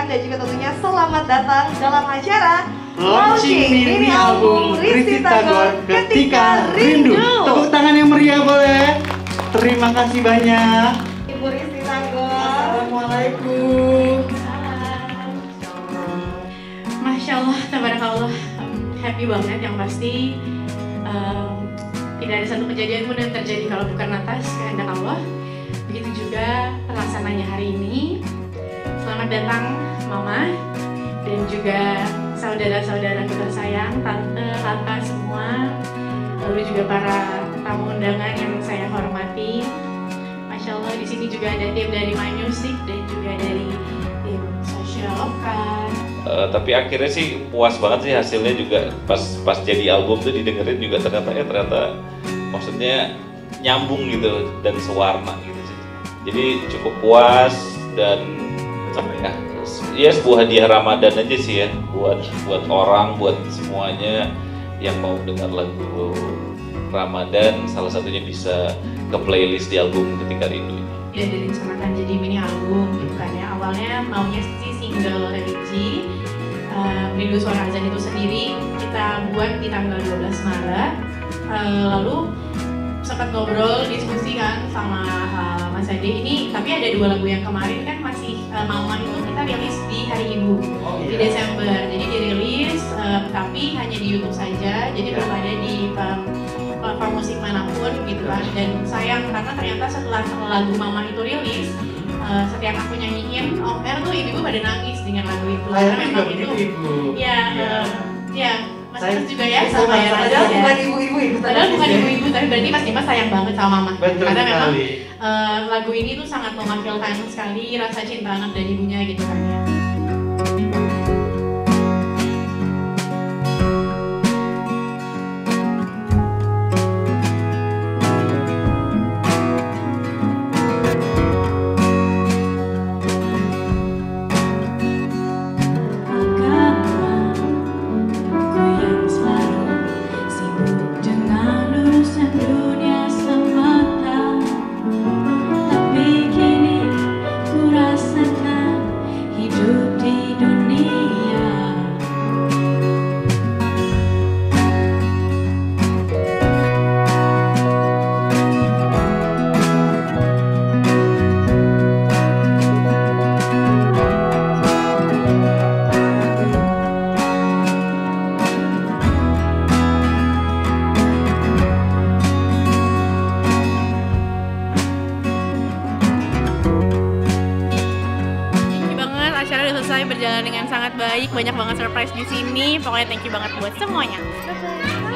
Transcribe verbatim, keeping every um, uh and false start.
dan juga tentunya selamat datang dalam acara Launching mini album Risty Tagor Ketika Rindu. Tepuk tangan yang meriah boleh. Terima kasih banyak Ibu Risty Tagor. Assalamualaikum. Masya Allah, tabarakallah, happy banget yang pasti. um, Tidak ada satu kejadian pun yang terjadi kalau bukan atas kehendak Allah. Begitu juga terlaksananya hari ini. Selamat datang Mama dan juga saudara-saudara tersayang, tante, kakak semua, lalu juga para tamu undangan yang saya hormati. Masya Allah, di sini juga ada tim dari My Music dan juga dari tim Social Lokal. Uh, tapi akhirnya sih puas banget sih hasilnya juga pas pas jadi album tuh didengerin juga ternyata ya ternyata maksudnya nyambung gitu dan sewarna gitu sih. Jadi cukup puas dan apa ya? Ya sebuah hadiah Ramadan aja sih ya buat buat orang, buat semuanya yang mau dengar lagu Ramadan, salah satunya bisa ke playlist di album Ketika Rindu ini. Ya, direncanakan jadi mini album bukannya awalnya maunya sih single religi. Uh, Rindu Suara Azan itu sendiri kita buat di tanggal dua belas Maret. Uh, lalu sempat ngobrol, diskusi kan sama uh, Mas Ade ini, tapi ada dua lagu yang kemarin kan masih uh, Mama itu kita rilis di hari Ibu oh, iya. di Desember, jadi dirilis uh, tapi hanya di YouTube saja, jadi belum ada di um, platform musik manapun gitu kan. Dan sayang karena ternyata setelah lagu Mama itu rilis, uh, setiap aku nyanyiin off air tuh ibu-ibu pada nangis dengan lagu itu karena memang itu ya uh, ya Mas Dimas juga ya sama ya. Padahal bukan ibu-ibu itu. Padahal bukan ibu-ibu, tapi berarti Mas Dimas sayang banget sama Mama. Betul karena sekali. memang uh, lagu ini tuh sangat mewakilkan sekali rasa cinta anak dan ibunya gitu kan ya. Acara udah selesai berjalan dengan sangat baik, banyak banget surprise di sini. Pokoknya thank you banget buat semuanya. Bye-bye.